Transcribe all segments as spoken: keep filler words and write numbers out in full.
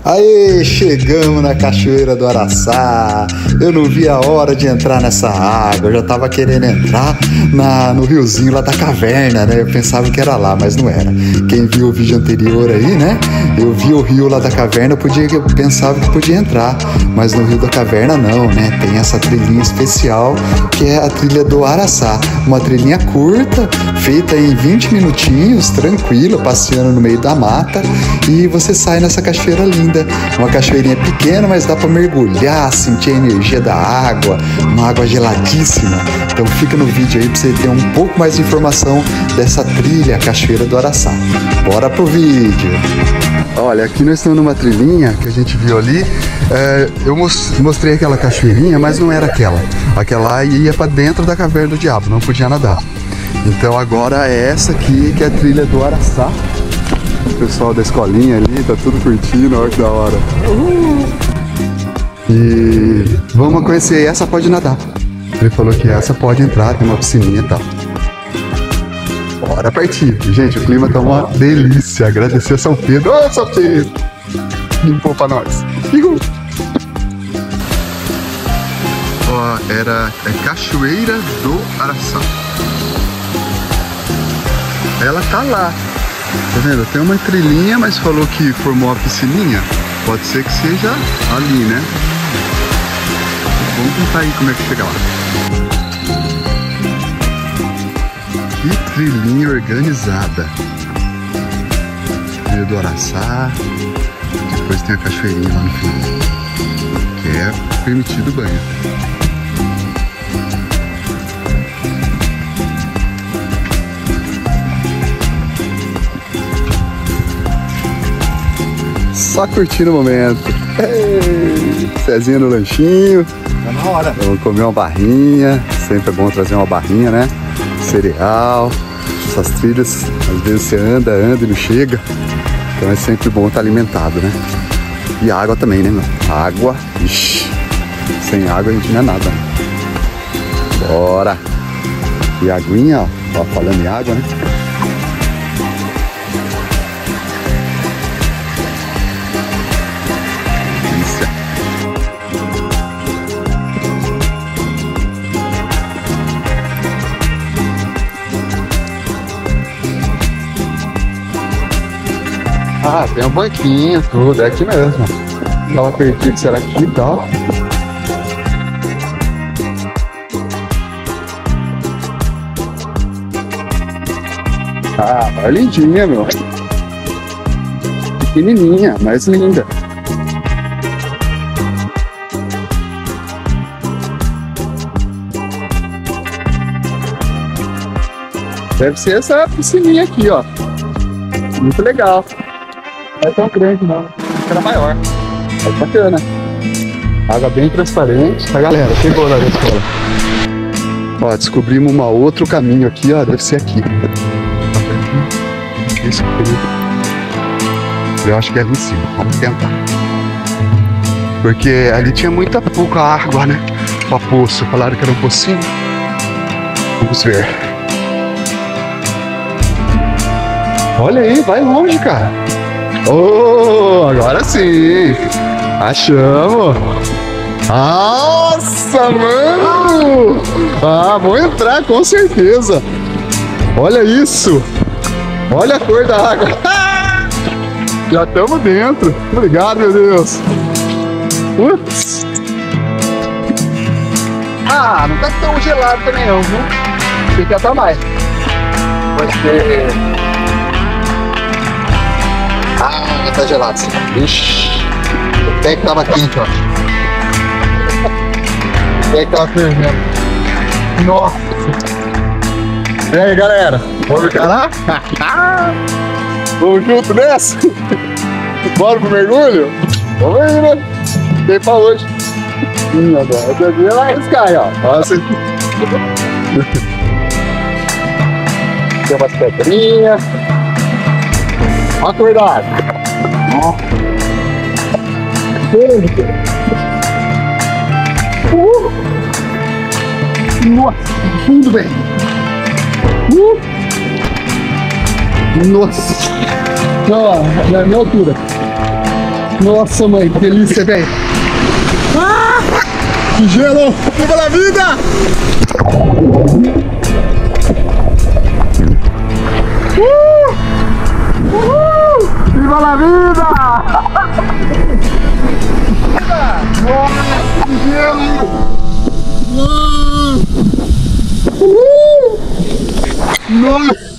Aê, chegamos na Cachoeira do Araçá. Eu não vi a hora de entrar nessa água. Eu já tava querendo entrar na, no riozinho lá da caverna, né? Eu pensava que era lá, mas não era. Quem viu o vídeo anterior aí, né? Eu vi o rio lá da caverna, eu, podia, eu pensava que podia entrar, mas no rio da caverna não, né? Tem essa trilhinha especial que é a trilha do Araçá. Uma trilhinha curta, feita em vinte minutinhos, tranquila, passeando no meio da mata, e você sai nessa cachoeira linda. Uma cachoeirinha pequena, mas dá para mergulhar, sentir a energia da água, uma água geladíssima. Então fica no vídeo aí para você ter um pouco mais de informação dessa trilha, a Cachoeira do Araçá. Bora pro vídeo! Olha, aqui nós estamos numa trilhinha que a gente viu ali. É, eu mostrei aquela cachoeirinha, mas não era aquela. Aquela ia para dentro da caverna do diabo, não podia nadar. Então agora é essa aqui que é a trilha do Araçá. O pessoal da escolinha ali, tá tudo curtindo, olha que da hora. Uhul. E vamos conhecer, essa pode nadar. Ele falou que essa pode entrar, tem uma piscininha e tal. Bora partir. Gente, o clima tá uma delícia. Agradecer a São Pedro. Ô, São Pedro! Limpou pra nós. Uhul. Ó, era é Cachoeira do Araçá. Ela tá lá. Tá vendo? Tem uma trilhinha, mas falou que formou a piscininha. Pode ser que seja ali, né? Vamos tentar aí como é que chega lá. Que trilhinha organizada. Trilha do Araçá. Depois tem a cachoeirinha lá no final, que é permitido o banho. Só curtindo o momento. Ei, Cezinha no lanchinho. Tá na hora. Vamos comer uma barrinha. Sempre é bom trazer uma barrinha, né? Cereal. Essas trilhas, às vezes você anda, anda e não chega. Então é sempre bom estar alimentado, né? E água também, né, meu? Água. Ixi. Sem água a gente não é nada. Bora. E a aguinha, ó. Ó, falando em água, né? Ah, tem um banquinho, tudo, é aqui mesmo. Tava perdido, será aqui e tal. Ah, é lindinha, meu. Pequenininha, mas linda. Deve ser essa piscininha aqui, ó. Muito legal. Não é tão grande não, era maior. É bacana. Água bem transparente. A galera chegou lá na escola. Ó, descobrimos um outro caminho aqui, ó. Deve ser aqui. Esse aqui. Eu acho que é ali em cima. Vamos tentar. Porque ali tinha muita pouca água, né? Pra poço. Falaram que era um pocinho. Vamos ver. Olha aí, vai longe, cara. Oh, agora sim! Achamos! Nossa, mano! Ah, vou entrar com certeza! Olha isso! Olha a cor da água! Já estamos dentro! Obrigado, meu Deus! Putz! Ah, não tá tão gelado também não, viu? Tem que atar mais. Pode ser... Ah, tá gelado sim. Ixi. O pé que tava quente, ó. O pé que tava fervendo. Nossa. E aí, galera? Vamos ficar lá? Vamos junto nessa? Bora pro mergulho? Vamos aí, né? Tem pra hoje. Sim, agora. Eu devia lá arriscar aí, ó. Nossa. Tem umas pedrinhas. Olha a cor da água. Uh! Nossa, tudo bem. Uh! Nossa. Não, ó, na minha altura. Nossa, mãe, que delícia, velho. Ah, que gelo! Viva la vida! Uh! Uhul! Viva la vida! Nossa, que gelo! Uhul! Nossa!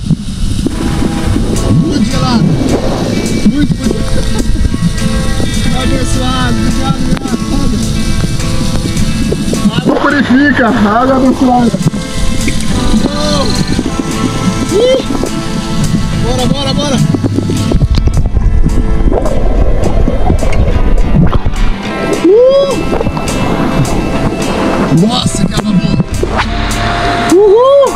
Muito gelado! Muito, muito! Abençoado! Obrigado, obrigado! Água purifica! Água abençoada! Oh. Uh. Bora, bora, bora! Uh. Nossa, que água boa! Uhul!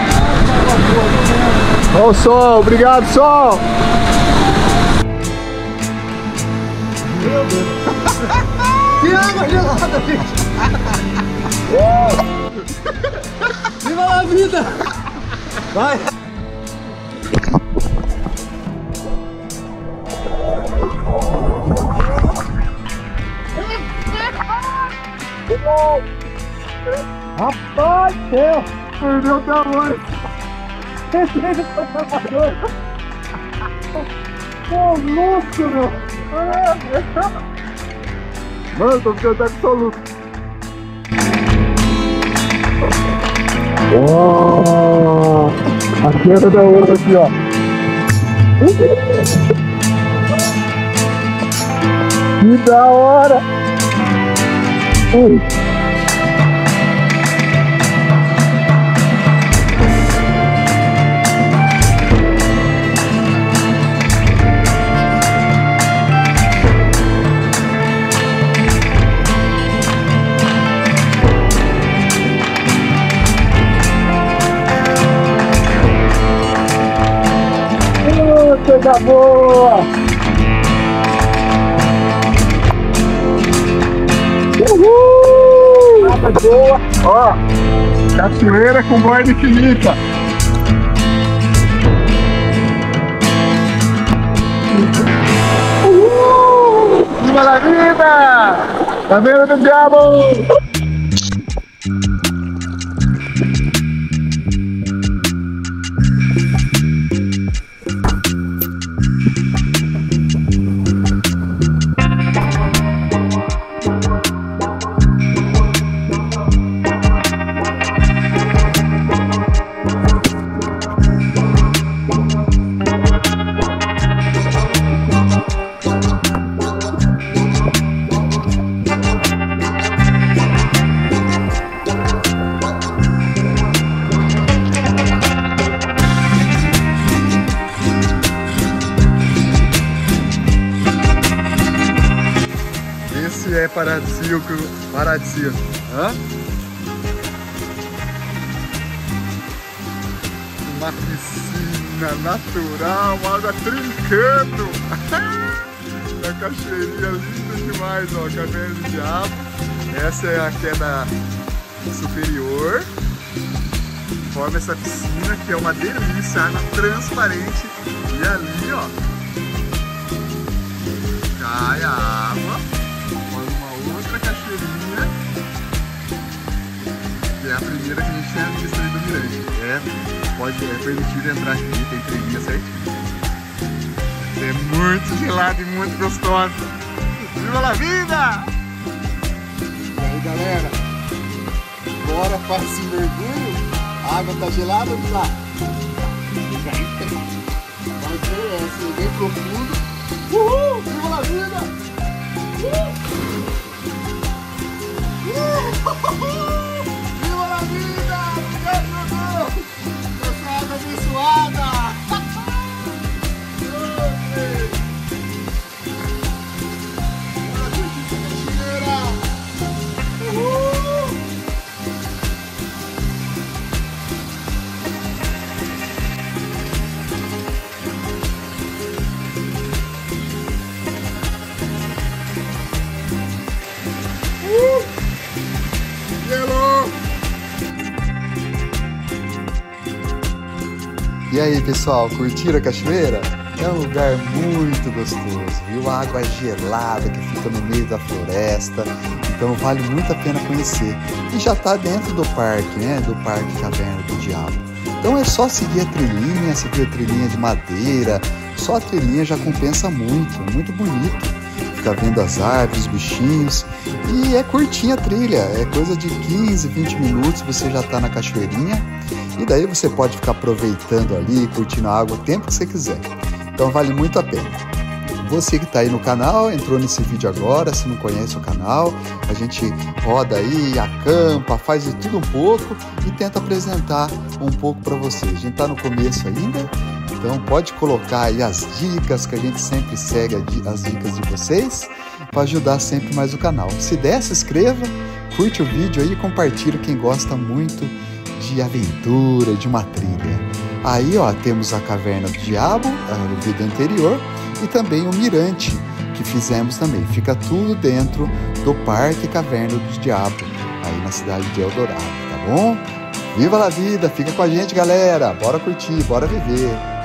Olha o sol! Obrigado, sol! Que água gelada, gente! Uh! Viva a vida! Vai! Rapaz do céu! Perdeu o tamanho! Ô, louco, meu! Mano, tô ficando absoluto! Oh, a queda da outra aqui, ó! Que da hora! Ui. Coisa boa! Uhul! Água boa! Ó, cachoeira com borda infinita! Uhul! Viva la vida! Tá vendo do diabo? É paradisíaco, paradisíaco. Hã? Uma piscina natural, uma água trincando. A cachoeirinha linda demais, ó, Caverna do Diabo. Essa é a queda superior. Forma essa piscina que é uma delícia, água transparente. E ali, ó, cai a água. Outra cachoeirinha, que é a primeira que a gente tinha visto ali do Mirante. É, pode, é permitido entrar aqui, tem trilhinha certinho. É muito gelado e muito gostoso. Viva la vida! E aí, galera, bora para esse mergulho. A água tá gelada ou tá? Vai ser, é assim, bem profundo. Uhul! Viva la vida! Uh! Viva la vida! Obrigado, meu Deus! Essa água abençoada! E aí, pessoal, curtiram a cachoeira? É um lugar muito gostoso, viu? A água gelada que fica no meio da floresta, então vale muito a pena conhecer. E já está dentro do parque, né? Do Parque Caverna do Diabo. Então é só seguir a trilhinha, seguir a trilhinha de madeira, só a trilhinha já compensa muito, é muito bonito. Ficar vendo as árvores, os bichinhos, e é curtinha a trilha, é coisa de quinze, vinte minutos, você já está na cachoeirinha, e daí você pode ficar aproveitando ali, curtindo a água o tempo que você quiser. Então vale muito a pena. Você que está aí no canal, entrou nesse vídeo agora, se não conhece o canal, a gente roda aí, acampa, faz de tudo um pouco e tenta apresentar um pouco para vocês. A gente está no começo ainda, então pode colocar aí as dicas, que a gente sempre segue as dicas de vocês, para ajudar sempre mais o canal. Se der, se inscreva, curte o vídeo aí e compartilha quem gosta muito de aventura, de uma trilha. Aí, ó, temos a Caverna do Diabo, o vídeo anterior, e também o mirante que fizemos também. Fica tudo dentro do Parque Caverna do Diabo, aí na cidade de Eldorado, tá bom? Viva a vida, fica com a gente, galera. Bora curtir, bora viver.